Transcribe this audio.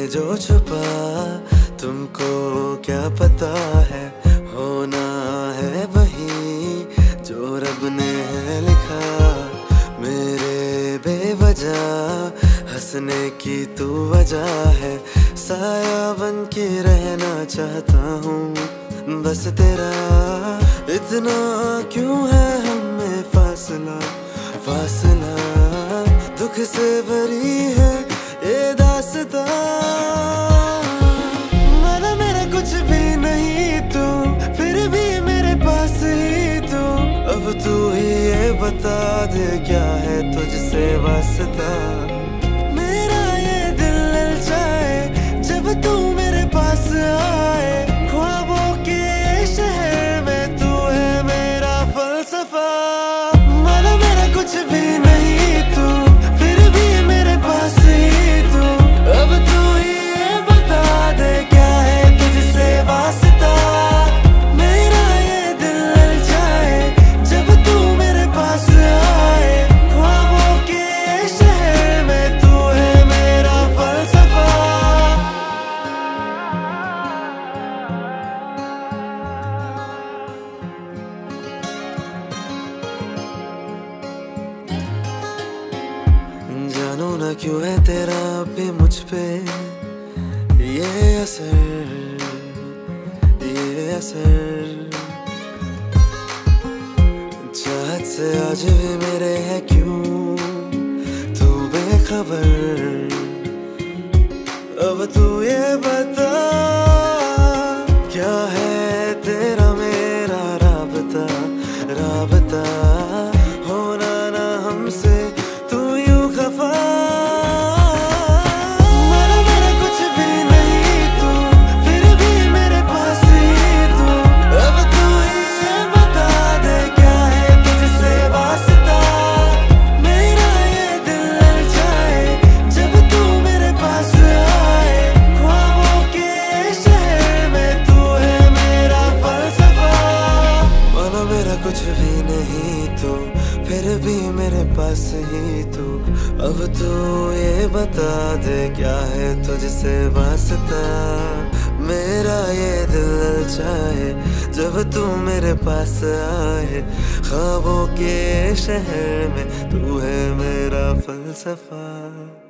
जो छुपा तुमको क्या पता है, होना है वही जो रब ने है लिखा। मेरे बेवजह हंसने की तू वजह है, साया बन के रहना चाहता हूँ बस तेरा। इतना क्यों है हमें फासला फासला, दुख से भरी है ये दास्तां। माना मेरा कुछ भी नहीं तू, फिर भी मेरे पास ही तू। अब तू ही ये बता दे क्या है तुझसे वास्ता। मेरा ये दिल ललचाए जब तू मेरे पास आए, ख्वाबों के शहर में तू है मेरा फलसफा। माना मेरा कुछ भी नहीं तू, फिर भी मेरे पास ही तू। अब तू ही ये बता दे क्या है तुझसे वास्ता। मेरा ये दिल ललचाए जब तू मेरे पास आए, ख्वाबों के शहर में तू है मेरा फलसफा। जानो ना क्यों है तेरा भी मुझ पे ये असर, ये असर। चाहत से आज भी मेरे है क्यों तू बेखबर। अब तू ये बता क्या है तेरा मेरा राबता राबता। होना ना हमसे तू यूं खफा। माना मेरा कुछ भी नहीं तू, फिर भी मेरे पास ही तू। अब तू ही ये बता दे क्या है तुझसे वास्ता। मेरा ये दिल ललचाए जब तू मेरे पास आए, ख्वाबों के शहर में तू है मेरा फलसफा। माना मेरा कुछ भी नहीं तू, फिर भी मेरे पास ही तू। अब तू ये बता दे क्या है तुझसे वास्ता। मेरा ये दिल ललचाए जब तू मेरे पास आए, ख्वाबों के शहर में तू है मेरा फलसफा।